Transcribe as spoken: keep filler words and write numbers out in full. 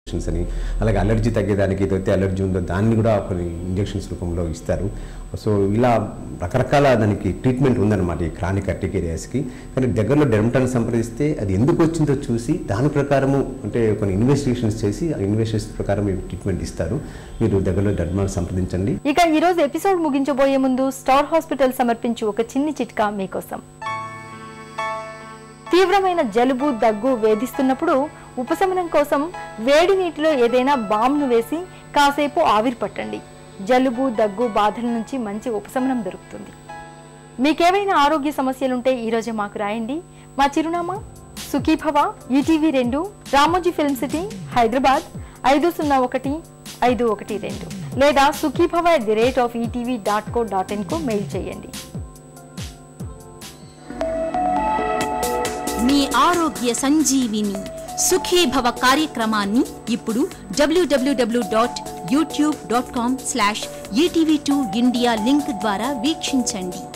అని అలాగే అలర్జీ తగ్గేదానికి ఏదైతే అలర్జీ ఉందో దాన్ని కూడా కొన్ని ఇంజెక్షన్స్ రూపంలో ఇస్తారు. సో ఇలా రకరకాల దానికి ట్రీట్మెంట్ ఉందన్నమాట ఈ క్రానిక్ అర్టికేరియాస్కి. కానీ దగ్గరలో డెర్మటాన్ని సంప్రదిస్తే అది ఎందుకు వచ్చిందో చూసి దాని ప్రకారము అంటే కొన్ని ఇన్వెస్టిగేషన్స్ చేసి ఆ ఇన్వెస్టిగేషన్స్ ప్రకారం ట్రీట్మెంట్ ఇస్తారు. మీరు దగ్గరలో డెర్మటాన్ని సంప్రదించండి. ఇక ఈ రోజు ఎపిసోడ్ ముగించబోయే ముందు స్టార్ హాస్పిటల్ సమర్పించు ఒక చిన్ని చిట్కా మీకోసం. తీవ్రమైన జలుబు దగ్గు వేధిస్తున్నప్పుడు ఉపశమనం కోసం వేడి నీటిలో ఏదైనా బామ్ను వేసి కాసేపు ఆవిరి పట్టండి. జలుబు దగ్గు బాధల నుంచి మంచి ఉపశమనం దొరుకుతుంది. మీకేవైనా ఆరోగ్య సమస్యలుంటే ఈరోజే మాకు రాయండి. మా చిరునామా సుఖీభవ, ఈటీవీ రెండు, రామోజీ ఫిల్మ్ సిటీ, హైదరాబాద్ ఐదు సున్నా ఒకటి ఐదు ఒకటి రెండు, లేదా Sukhibhava at the rate of ETV dot co dot in కు మెయిల్ చేయండి. మీ ఆరోగ్య సంజీవిని సుఖీభవ కార్యక్రమాన్ని ఇప్పుడు డబ్ల్యూడబ్ల్యూడబ్ల్యూ dot YouTube dot com slash ETV two India link ద్వారా వీక్షించండి.